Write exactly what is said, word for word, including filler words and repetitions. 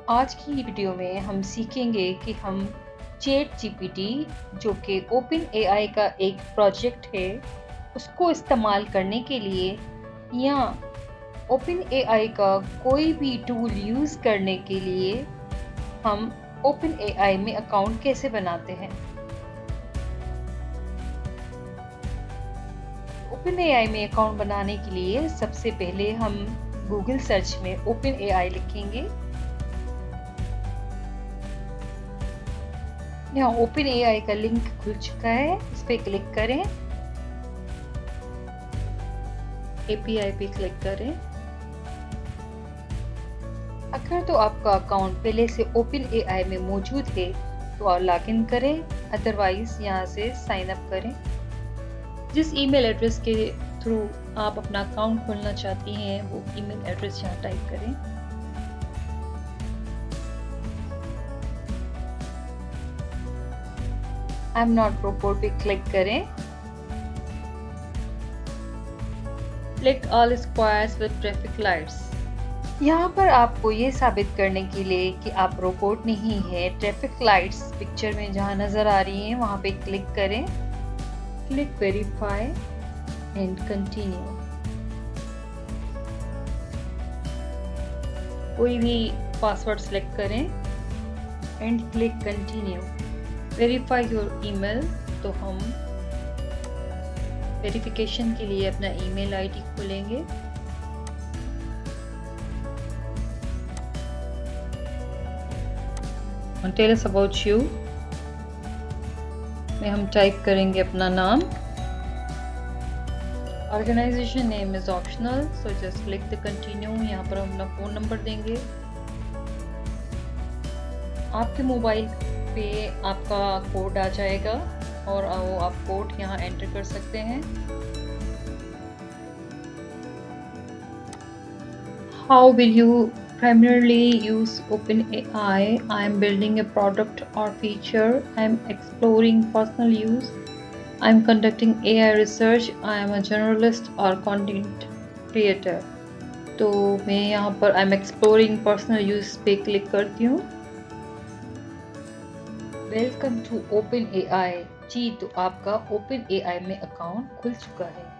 आज की वीडियो में हम सीखेंगे कि हम चैट जीपीटी जो कि ओपन एआई का एक प्रोजेक्ट है उसको इस्तेमाल करने के लिए या ओपन एआई का कोई भी टूल यूज़ करने के लिए हम ओपन एआई में अकाउंट कैसे बनाते हैं। ओपन एआई में अकाउंट बनाने के लिए सबसे पहले हम गूगल सर्च में ओपन एआई लिखेंगे। यहाँ ओपन एआई का लिंक खुल चुका है, इस पर क्लिक करें, एपीआई पे क्लिक करें। अगर तो आपका अकाउंट पहले से ओपन एआई में मौजूद है तो आप लॉगिन करें, अदरवाइज यहाँ से साइन अप करें। जिस ईमेल एड्रेस के थ्रू आप अपना अकाउंट खोलना चाहती हैं वो ईमेल एड्रेस यहाँ टाइप करें। आई एम नॉट रोबोट पे क्लिक करें। Select all squares with traffic lights। यहाँ पर आपको ये साबित करने के लिए कि आप रोबोट नहीं है, ट्रैफिक लाइट्स पिक्चर में जहाँ नज़र आ रही हैं वहाँ पे क्लिक करें। Click verify and continue. कोई भी पासवर्ड सेलेक्ट करें and click continue. Verify your email, तो हम वेरिफिकेशन के लिए अपना ईमेल आईडी खोलेंगे। टेल अस अबाउट यू में हम टाइप करेंगे अपना नाम। Organisation name is optional, so just click the continue. यहाँ पर हम अपना फ़ोन नंबर देंगे। आपके मोबाइल पे आपका कोड आ जाएगा और वो आप कोड यहाँ एंटर कर सकते हैं। How will you primarily use OpenAI? I am building a product or feature. I am exploring personal use. I am conducting A I research. I am a journalist or content creator. तो मैं यहाँ पर I am exploring personal use पे click करती हूँ। Welcome to Open AI. जी, तो आपका ओपन एआई में अकाउंट खुल चुका है।